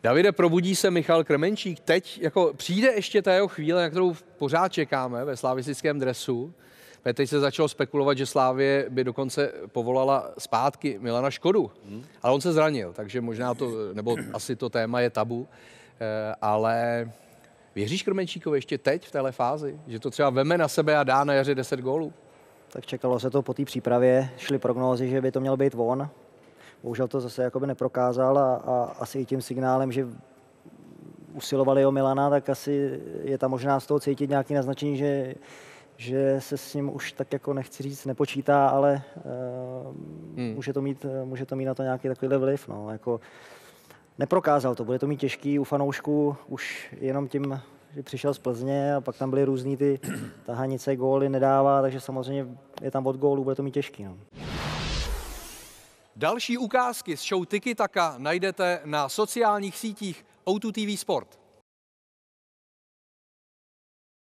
Davide, probudí se Michal Krmenčík. Teď jako přijde ještě ta jeho chvíle, na kterou pořád čekáme ve slavistickém dresu. Teď se začalo spekulovat, že Slavie by dokonce povolala zpátky Milana Škodu. Ale on se zranil, takže možná to, nebo asi to téma je tabu. Ale věříš Krmenčíkovi ještě teď v téhle fázi? Že to třeba veme na sebe a dá na jaře 10 gólů? Tak čekalo se to po té přípravě, šly prognózy, že by to měl být on. Bohužel to zase jakoby neprokázal a asi i tím signálem, že usilovali o Milana, tak asi je tam možná z toho cítit nějaké naznačení, že se s ním už tak jako nechci říct nepočítá, ale může to mít na to nějaký takovýhle vliv. No. Jako, neprokázal to, bude to mít těžký u fanoušků už jenom tím, že přišel z Plzně a pak tam byly různý ty tahanice, góly nedává, takže samozřejmě je tam od gólu, bude to mít těžký. No. Další ukázky z show Tiki Taka najdete na sociálních sítích O2 TV Sport.